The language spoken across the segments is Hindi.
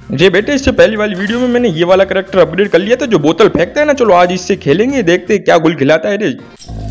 जी बेटे, इससे पहली वाली वीडियो में मैंने ये वाला कैरेक्टर अपग्रेड कर लिया था जो बोतल फेंकता है ना। चलो आज इससे खेलेंगे, देखते हैं क्या गुल खिलाता है रे।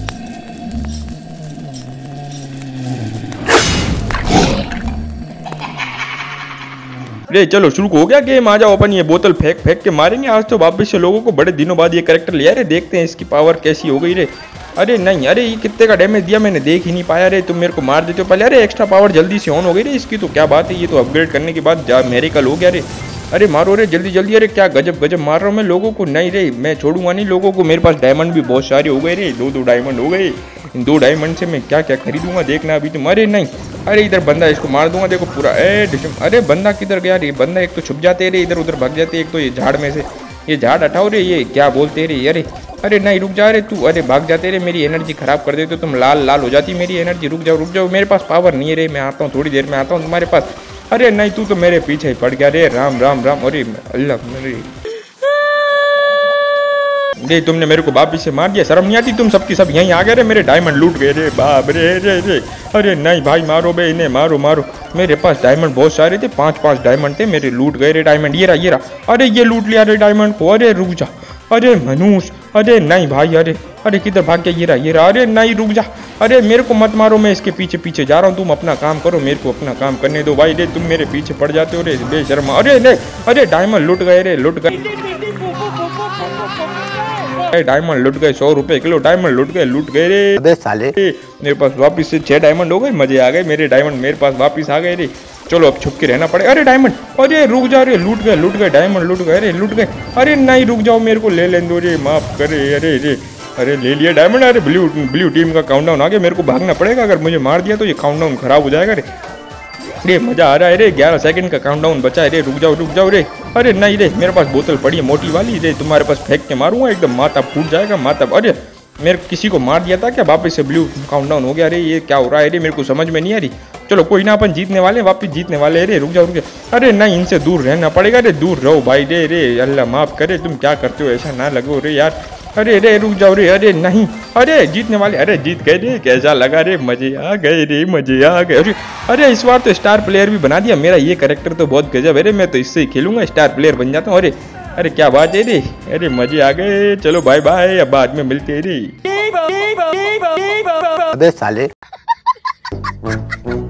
रे चलो शुरू हो गया गेम, आ जाओ अपन ये बोतल फेंक फेंक के मारेंगे आज तो वापस से लोगों को। बड़े दिनों बाद ये कैरेक्टर लिया रे, देखते हैं इसकी पावर कैसी हो गई रे। अरे नहीं, अरे ये कितने का डैमेज दिया मैंने देख ही नहीं पाया रे। तुम मेरे को मार देते हो पहले। अरे एक्स्ट्रा पावर जल्दी से ऑन हो गई रे इसकी, तो क्या बात है, ये तो अपग्रेड करने के बाद मेरिकल हो गया रे। अरे मारो रे जल्दी जल्दी। अरे क्या गजब गजब मार रहा हूँ मैं लोगों को। नहीं रे मैं छोड़ूंगा नहीं लोगों को। मेरे पास डायमंड भी बहुत सारे हो गए रे, 2-2 डायमंड हो गए। इन 2 डायमंड से मैं क्या क्या खरीदूंगा देखना अभी तुम। अरे नहीं, अरे इधर बंदा, इसको मार दूंगा देखो पूरा। अरे बंदा किधर गया रे? बंदा एक तो छुप जाते रे, इधर उधर भाग जाते। एक तो ये झाड़ में से, ये झाड़ हटाओ रे। ये क्या बोलते रे? अरे नहीं रुक जा रे तू। अरे भाग जाते रे, मेरी एनर्जी खराब कर देते हो तुम। लाल लाल हो जाती मेरी एनर्जी। रुक जाओ, मेरे पास पावर नहीं है रे। मैं आता हूँ थोड़ी देर में, आता हूँ तुम्हारे पास। अरे नहीं तू तो मेरे पीछे ही पड़ गया रे। राम राम राम। अरे अल्लाह मेरे, ये तुमने मेरे को वापिस से मार दिया। शर्म नहीं आती? तुम सबकी सब यहीं आ गए रे, मेरे डायमंड लूट गए रे। बाप रे। अरे नहीं भाई मारो बे इन्हें, मारो मारो। मेरे पास डायमंड बहुत सारे थे, 5-5 डायमंड थे मेरे, लूट गए रे डायमंड। ये रहा। अरे ये लूट लिया रे डायमंड को। अरे रुक जा, अरे मनुष्य। अरे नहीं भाई, अरे किधर भाग गया? ये रहा। अरे नहीं रुक जा, अरे मेरे को मत मारो, मैं इसके पीछे पीछे जा रहा हूँ। तुम अपना काम करो, मेरे को अपना काम करने दो भाई रे। तुम मेरे पीछे पड़ जाते हो रे बेशर्मा। अरे नहीं, अरे डायमंड लूट गए रे, लूट गए डायमंड, लूट गए। 100 रुपए किलो डायमंड लूट गए रे। अबे साले, मेरे पास वापिस से 6 डायमंड हो गए। मजे आ गए, मेरे डायमंड मेरे पास वापिस आ गए रे। चलो अब छुप के रहना पड़े। अरे डायमंड, अरे रुक जा रे, लूट गए डायमंड, लूट गए। अरे नहीं रुक जाओ, मेरे को ले लेने दो रे, माफ करे। अरे ले लिया डायमंड। अरे ब्लू टीम का काउंटडाउन आ गया, मेरे को भागना पड़ेगा। अगर मुझे मार दिया तो ये काउंटडाउन खराब हो जाएगा रे। मजा आ रहा है रे, 11 सेकंड का काउंटडाउन बचा है रे। रुक जाओ रे। अरे नहीं रे, मेरे पास बोतल पड़ी है मोटी वाली रे, तुम्हारे पास फेंक के मारूंगा एकदम माथा फूट जाएगा माथा। अरे मेरे किसी को मार दिया था क्या? वापस से ब्लू काउंटडाउन हो गया रे। ये क्या हो रहा है रे, मेरे को समझ में नहीं आ रही। चलो कोई ना, अपन जीतने वाले, वापस जीतने वाले रे। रुक जाओ। अरे नहीं, इनसे दूर रहना पड़ेगा रे, दूर रहो भाई रे। अल्लाह माफ करे, तुम क्या करते हो, ऐसा ना लगो रे यार। अरे रुक जाओ रे। अरे नहीं, अरे जीतने वाले, अरे जीत गए रे। कैसा लगा रे? मजे आ गए रे, मजे आ गए। अरे इस बार तो स्टार प्लेयर भी बना दिया मेरा। ये कैरेक्टर तो बहुत गजब है रे, मैं तो इससे ही खेलूंगा, स्टार प्लेयर बन जाता हूँ। अरे क्या बात है रे। अरे मजे आ गए। चलो बाय बाय, अब बाद में मिलते हैं रे। अबे साले।